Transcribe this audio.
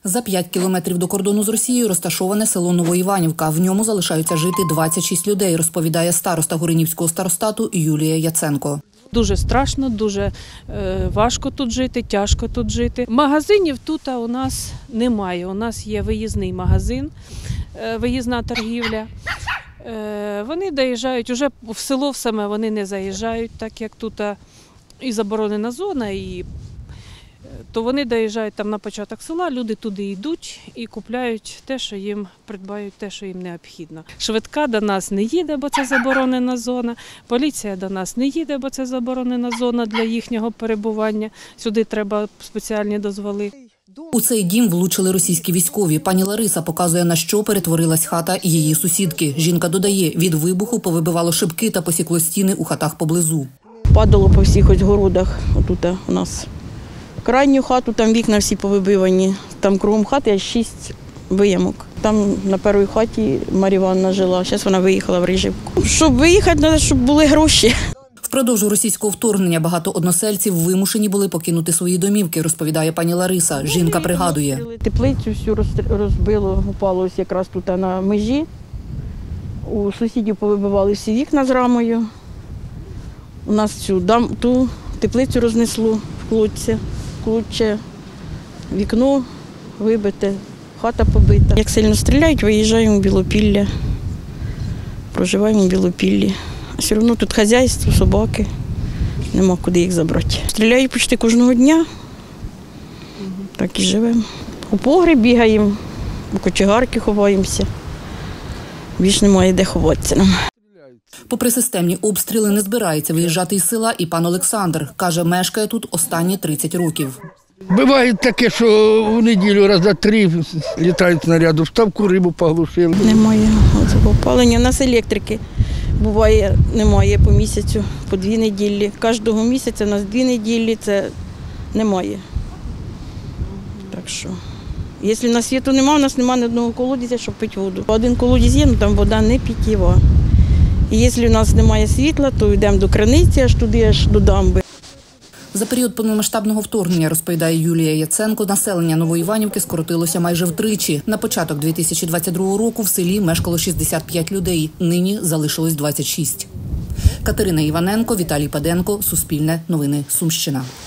За 5 кілометрів до кордону з Росією розташоване село Новоіванівка. В ньому залишаються жити 26 людей, розповідає староста Горинівського старостату Юлія Яценко. Дуже страшно, дуже важко тут жити, тяжко тут жити. Магазинів тут у нас немає. У нас є виїзний магазин, виїзна торгівля. Вони доїжджають, уже в село саме вони не заїжджають, так як тут і заборонена зона, то вони доїжджають там на початок села, люди туди йдуть і купляють те, що їм придбають, те, що їм необхідно. Швидка до нас не їде, бо це заборонена зона. Поліція до нас не їде, бо це заборонена зона для їхнього перебування. Сюди треба спеціальні дозволи. У цей дім влучили російські військові. Пані Лариса показує, на що перетворилась хата її сусідки. Жінка додає, від вибуху повибивало шибки та посікло стіни у хатах поблизу. Падало по всіх ось городах, отут у нас. Крайню хату, там вікна всі повибивані, там кругом хати 6 виямок. Там на першій хаті Марія Івановна жила, зараз вона виїхала в Рижівку. Щоб виїхати, треба, щоб були гроші. Впродовж російського вторгнення багато односельців вимушені були покинути свої домівки, розповідає пані Лариса. Жінка пригадує. Теплицю всю розбило, упало ось якраз тут на межі. У сусідів повибивали всі вікна з рамою. У нас ту теплицю рознесло в клутче, вікно вибите, хата побита. Як сильно стріляють, виїжджаємо в Білопілля, проживаємо в Білопіллі. А все одно тут хазяйство, собаки, нема куди їх забрати. Стріляють почти кожного дня, так і живемо. У погреб бігаємо, у кочегарки ховаємося, більш немає де ховатися нам. Попри системні обстріли, не збирається виїжджати із села і пан Олександр. Каже, мешкає тут останні 30 років. Буває таке, що в неділю раз за 3 літають снаряди, в ставку рибу поглушили. Немає опалення, у нас електрики. Буває, немає по місяцю, по 2 неділі. Кожного місяця у нас 2 неділі, це немає. Так що, якщо на світу немає, у нас немає ні одного колодязя, щоб пити воду. Один колодязь є, але там вода не питєва. І якщо у нас немає світла, то йдемо до криниці, аж туди, аж до дамби. За період повномасштабного вторгнення, розповідає Юлія Яценко, населення Новоіванівки скоротилося майже втричі. На початок 2022 року в селі мешкало 65 людей, нині залишилось 26. Катерина Іваненко, Віталій Паденко, Суспільне новини, Сумщина.